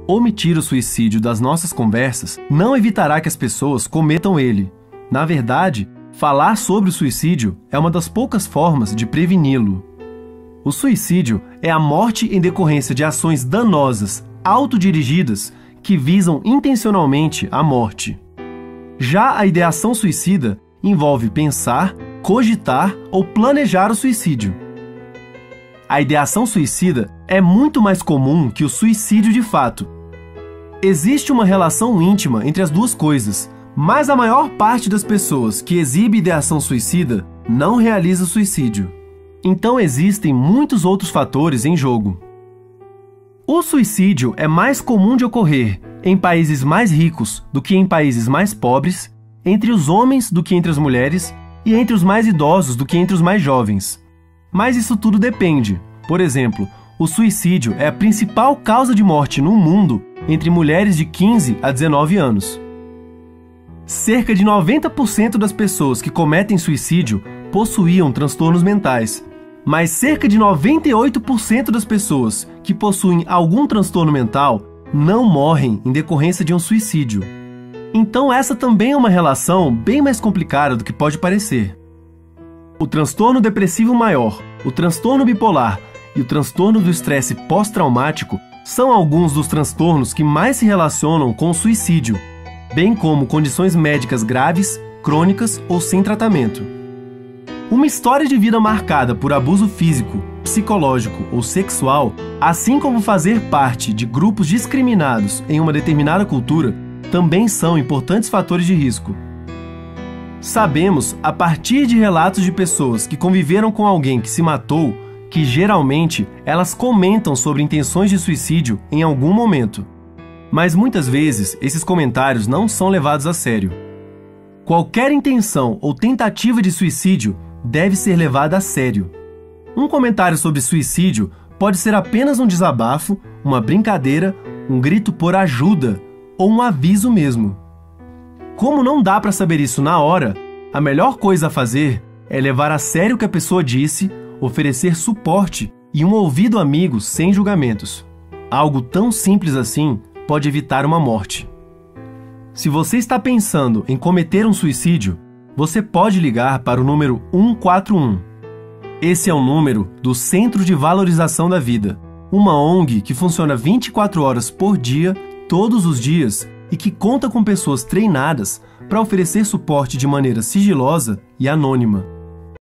Omitir o suicídio das nossas conversas não evitará que as pessoas cometam ele. Na verdade, falar sobre o suicídio é uma das poucas formas de preveni-lo. O suicídio é a morte em decorrência de ações danosas, autodirigidas, que visam intencionalmente a morte. Já a ideação suicida envolve pensar, cogitar ou planejar o suicídio. A ideação suicida é muito mais comum que o suicídio de fato. Existe uma relação íntima entre as duas coisas, mas a maior parte das pessoas que exibe ideação suicida não realiza suicídio. Então existem muitos outros fatores em jogo. O suicídio é mais comum de ocorrer em países mais ricos do que em países mais pobres, entre os homens do que entre as mulheres e entre os mais idosos do que entre os mais jovens. Mas isso tudo depende. Por exemplo, o suicídio é a principal causa de morte no mundo entre mulheres de 15 a 19 anos. Cerca de 90% das pessoas que cometem suicídio possuíam transtornos mentais, mas cerca de 98% das pessoas que possuem algum transtorno mental não morrem em decorrência de um suicídio. Então essa também é uma relação bem mais complicada do que pode parecer. O transtorno depressivo maior, o transtorno bipolar e o transtorno do estresse pós-traumático são alguns dos transtornos que mais se relacionam com o suicídio, bem como condições médicas graves, crônicas ou sem tratamento. Uma história de vida marcada por abuso físico, psicológico ou sexual, assim como fazer parte de grupos discriminados em uma determinada cultura, também são importantes fatores de risco. Sabemos, a partir de relatos de pessoas que conviveram com alguém que se matou, que geralmente elas comentam sobre intenções de suicídio em algum momento. Mas muitas vezes esses comentários não são levados a sério. Qualquer intenção ou tentativa de suicídio deve ser levada a sério. Um comentário sobre suicídio pode ser apenas um desabafo, uma brincadeira, um grito por ajuda ou um aviso mesmo. Como não dá para saber isso na hora, a melhor coisa a fazer é levar a sério o que a pessoa disse, oferecer suporte e um ouvido amigo sem julgamentos. Algo tão simples assim pode evitar uma morte. Se você está pensando em cometer um suicídio, você pode ligar para o número 141. Esse é o número do Centro de Valorização da Vida, uma ONG que funciona 24 horas por dia, todos os dias, e que conta com pessoas treinadas para oferecer suporte de maneira sigilosa e anônima.